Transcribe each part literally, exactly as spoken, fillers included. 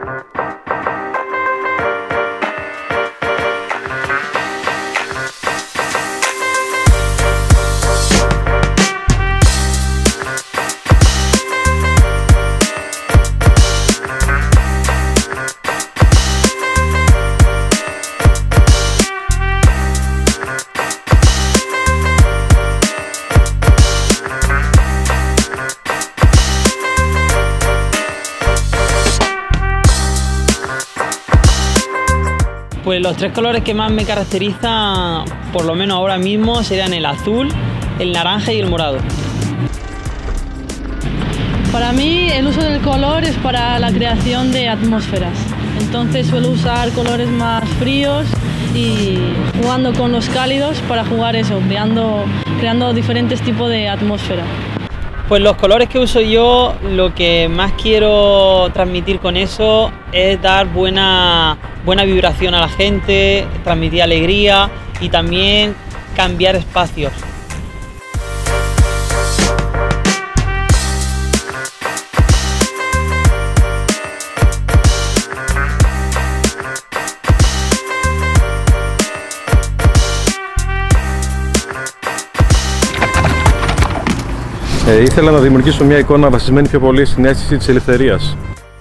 Pues los tres colores que más me caracterizan, por lo menos ahora mismo, serían el azul, el naranja y el morado. Para mí el uso del color es para la creación de atmósferas. Entonces suelo usar colores más fríos y jugando con los cálidos para jugar eso, creando, creando diferentes tipos de atmósfera. Pues los colores que uso yo, lo que más quiero transmitir con eso es dar buena, buena vibración a la gente, transmitir alegría y también cambiar espacios. Ε, ήθελα να δημιουργήσω μια εικόνα βασισμένη πιο πολύ στην αίσθηση της ελευθερίας.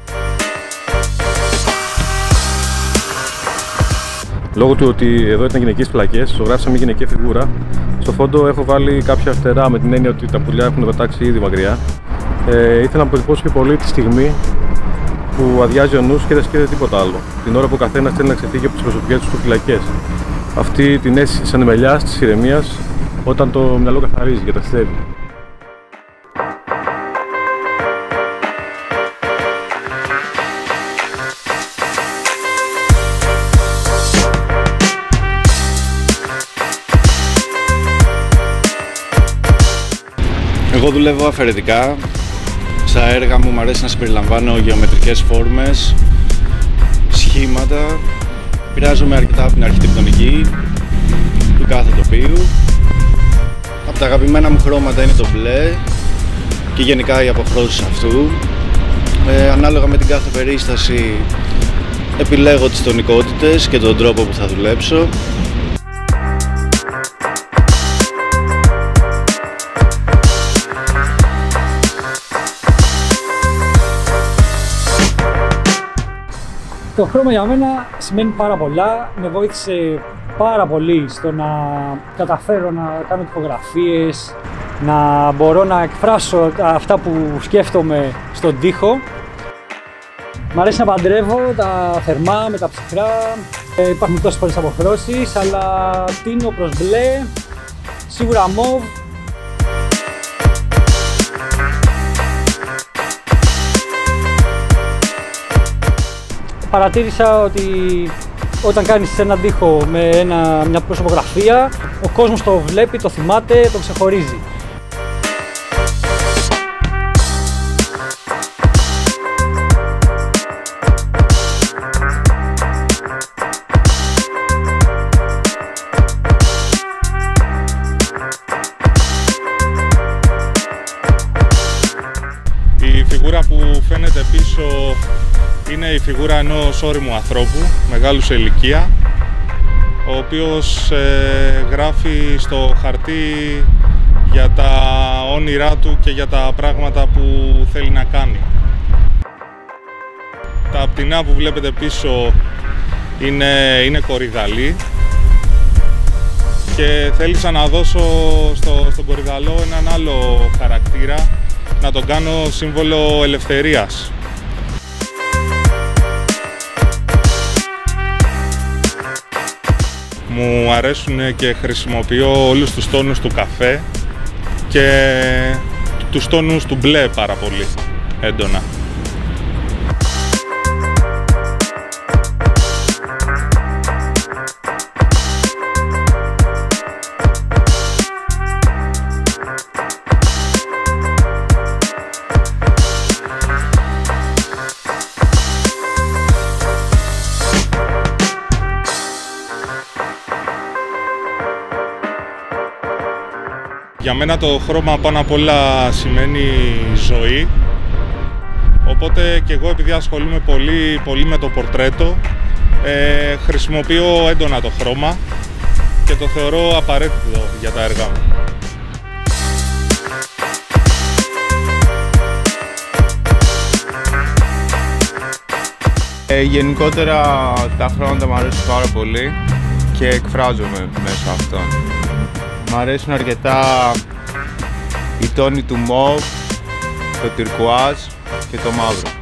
Λόγω του ότι εδώ ήταν γυναικείες πλακές, ζωγράφησα γυναικεία φιγούρα. Στο φόντο έχω βάλει κάποια φτερά με την έννοια ότι τα πουλιά έχουν πετάξει ήδη μακριά. Ε, ήθελα να αποτυπώσω πιο πολύ τη στιγμή που αδειάζει ο νους και δεν σκέφτεται τίποτα άλλο. Την ώρα που ο καθένας θέλει να ξεφύγει από τις προσωπικές του φυλακές. Αυτή την αίσθηση της ανεμελιάς, της ηρεμίας, όταν το μυαλό καθαρίζει και ταξιδεύει. Εγώ δουλεύω αφαιρετικά. Στα έργα μου μου αρέσει να συμπεριλαμβάνω γεωμετρικές φόρμες, σχήματα. Πειράζομαι αρκετά από την αρχιτεκτονική του κάθε τοπίου. Από τα αγαπημένα μου χρώματα είναι το μπλε και γενικά οι αποχρώσεις αυτού. Ε, ανάλογα με την κάθε περίσταση επιλέγω τις τονικότητες και τον τρόπο που θα δουλέψω. Το χρώμα για μένα σημαίνει πάρα πολλά, με βοήθησε πάρα πολύ στο να καταφέρω να κάνω τυπογραφίες, να μπορώ να εκφράσω αυτά που σκέφτομαι στον τοίχο. Μ' αρέσει να παντρεύω τα θερμά με τα ψυχρά, ε, υπάρχουν τόσες πολλές αποχρώσεις, αλλά τίνω προς μπλε, σίγουρα μοβ. Παρατήρησα ότι όταν κάνεις έναν τοίχο με ένα, μια προσωπογραφία, ο κόσμος το βλέπει, το θυμάται, το ξεχωρίζει. Η φιγούρα που φαίνεται πίσω είναι η φιγούρα ενός ώριμου ανθρώπου, μεγάλου σε ηλικία, ο οποίος ε, γράφει στο χαρτί για τα όνειρά του και για τα πράγματα που θέλει να κάνει. Τα πτηνά που βλέπετε πίσω είναι, είναι κορυδαλί και θέλησα να δώσω στο, στον κορυδαλό έναν άλλο χαρακτήρα, να τον κάνω σύμβολο ελευθερίας. Μου αρέσουν και χρησιμοποιώ όλους τους τόνους του καφέ και τους τόνους του μπλε πάρα πολύ έντονα. Για μένα το χρώμα πάνω απ' όλα σημαίνει ζωή Οπότε και εγώ, επειδή ασχολούμαι πολύ, πολύ με το πορτρέτο, ε, χρησιμοποιώ έντονα το χρώμα και το θεωρώ απαραίτητο για τα έργα μου. Ε, γενικότερα τα χρώματα μου αρέσουν πάρα πολύ και εκφράζομαι μέσω αυτών. Μ' αρέσουν αρκετά οι τόνοι του μοβ, το τυρκουάζ και το μαύρο.